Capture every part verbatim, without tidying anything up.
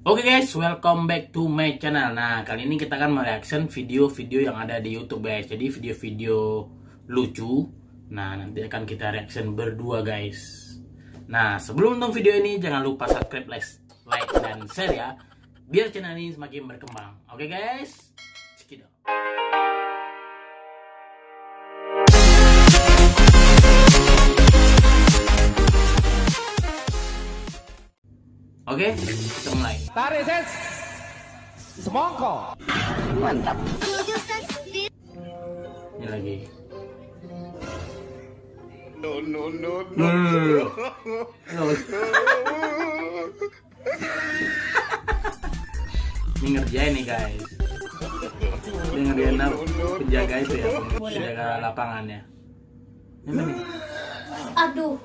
Oke okay guys, welcome back to my channel. Nah, kali ini kita akan mereaction video-video yang ada di YouTube guys. Jadi video-video lucu. Nah, nanti akan kita reaction berdua guys. Nah, sebelum nonton video ini jangan lupa subscribe, like, dan share ya, biar channel ini semakin berkembang. Oke okay guys, cekidot. Oke, kita mulai. Tarik ses, semongko. Mantap. Ini lagi. No no no no. no. Ini ngerjain nih guys. Ini ngerjain penjaga itu ya, penjaga lapangannya. Ini nih. Aduh.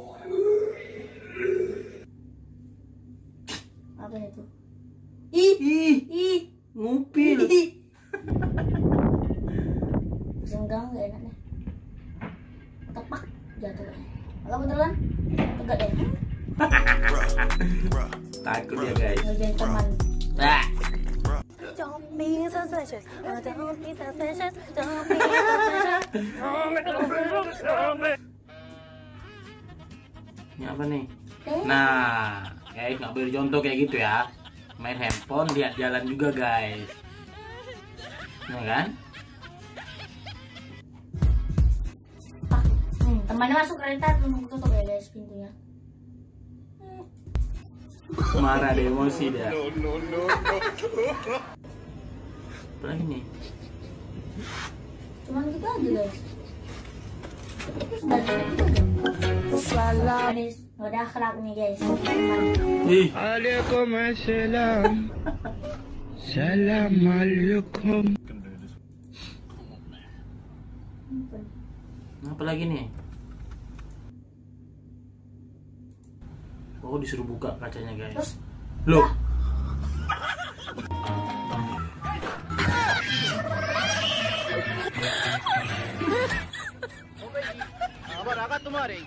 Apa itu? Ih, ih, ih, ngupil. Senggang gak enak nih. Tepak jatuh. Kalau beneran tegak deh. Takut ya guys. Ngerjain teman. Nah. Don't be suspicious. Don't be suspicious. Don't be suspicious. Ini apa nih? Nah, guys, nggak boleh contoh kayak gitu ya. Main handphone, lihat jalan juga guys. Nah kan? Hmm, temannya masuk kereta, tunggu tutup ya guys pintunya. Marah deh, emosi dia. no no no Apa lagi nih? Cuman gitu aja guys. Terus dari situ aja. Salam. Udah akhlak nih guys. Ih. Waalaikumsalam. Assalamualaikum. Apa lagi nih? Oh, disuruh buka kacanya guys. Loh. Lempar.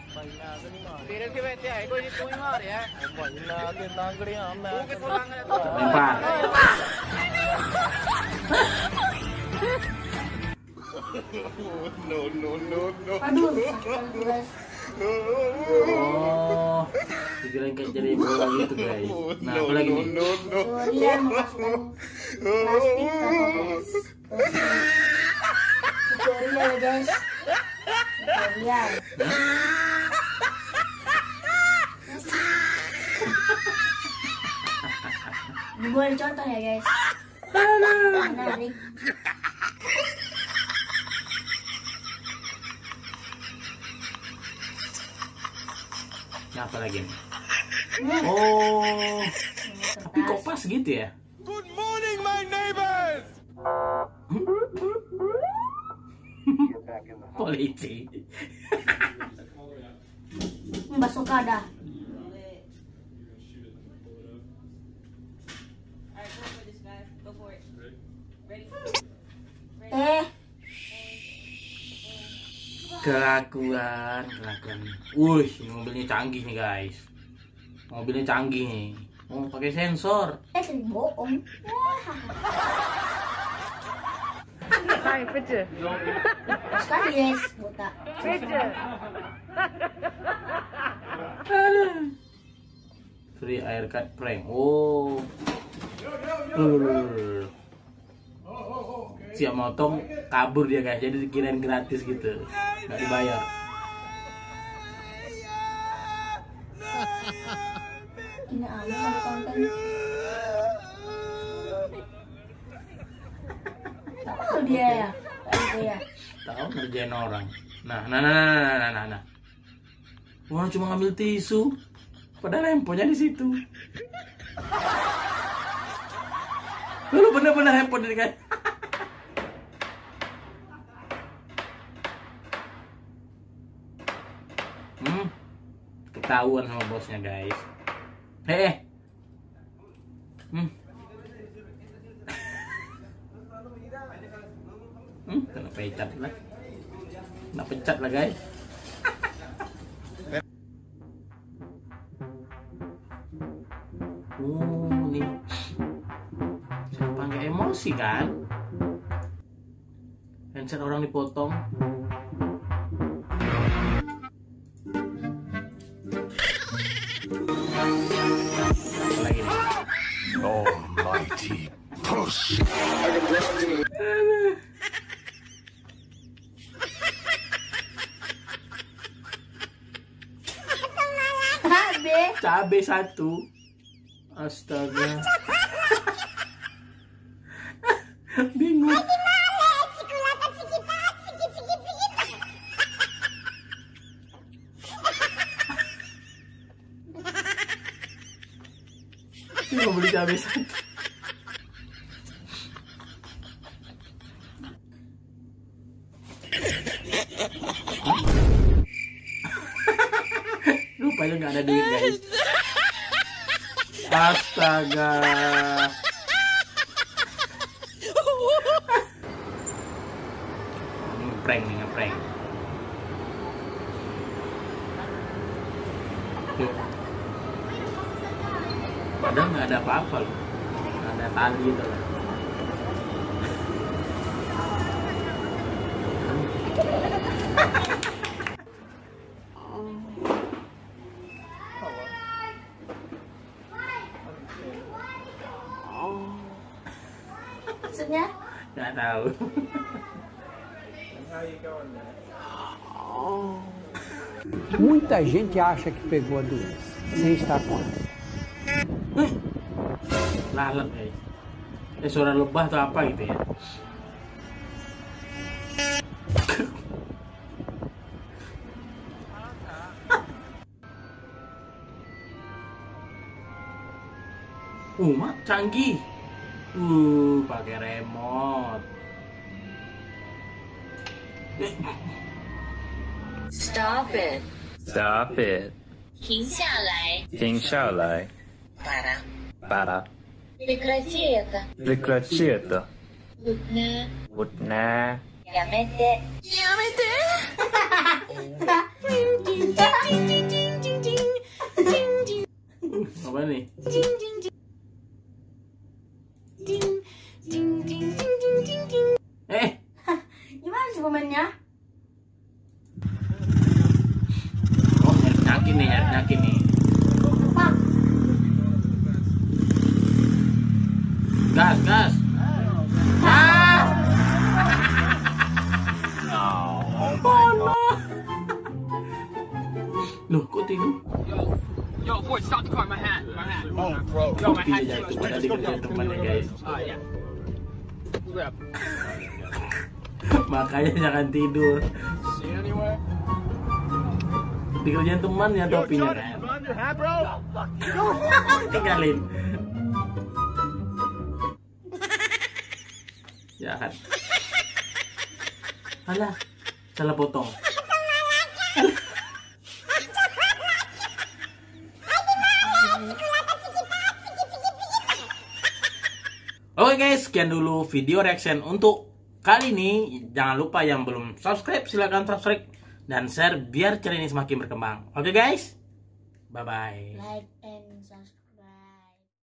no no no no Aduh, sakit guys. Oh, dikirain kayak jadi bola gitu guys. Nah, apa lagi nih? no no Dia memasukkan plastik ke toples. Tutorial ya guys. Tutorial. Ini boleh contoh ya guys. Menarik. Nah, apa lagi nih? Oh, tapi kok pas gitu ya? Good morning, my neighbors. Polisi. Bakso kada. Eh, Kelakuan, kelakuan. Wih, ini mobilnya canggih nih guys. Mobilnya canggih nih. Oh, pakai sensor. eh tadi bohong. Hai, bitte. Sekali guys, buta. Bitte. Free aircut prank. Oh. Uh. Siap motong, kabur dia guys. Jadi dikirain gratis gitu. Nggak dibayar. Ini aneh ada konten. Tahu dia ya, tahu dia. Tahu ngerjain orang. Nah, nah, nah, nah, nah, nah, nah, nah. Wah, cuma ngambil tisu. Padahal handphonenya di situ. Lalu bener-bener handphone ini guys. Hmm, ketahuan sama bosnya guys. Hei, hmm, hmm, kena pecat lah, kena pecat lah guys. Oh, nih emosi kan? Handset orang dipotong. Apa lagi nih? Almighty push. Cabe. Cabe satu. Astaga. Bingung. Ini mau beli cabai satu. Rupanya nggak ada duit guys. Astaga. Ini ngeprank nih, ngeprank. Tuh. Padahal nggak ada apa-apa loh. Nggak ada tali itu lah. Maksudnya? Nggak tahu. Muita gente acha que pegou a doença sem estar com ela. Lalat guys. Eh suara lebah atau apa gitu ya. Uh, mak canggih. Uh, pakai remote. Stop it. Stop it. 停下来。 停下来。 Пора. Пора. Прекрати это. Прекрати это. Лутне. Лутне. やめて。 Uh, apa nih? Eh, Gimana sih pemainnya? oh nyari nyakin nih, nyari nyakin nih. Pak. Gas, gas. Ah! Oh no. Loh, kok tidur? Yo, boy, stop the car. My hat. My hat. Oh, bro. Yo, my Tidak hat. jatuh pada dikerjain temannya guys. Oh, yeah. Move it up. Makanya jangan tidur. See it anywhere? Dikerjain temannya topinya kan. Run your hat, bro. Tinggalin. Jahat. Alah, salah potong. Oke guys, sekian dulu video reaction untuk kali ini. Jangan lupa yang belum subscribe, silahkan subscribe dan share biar channel ini semakin berkembang. Oke guys, bye bye. Like and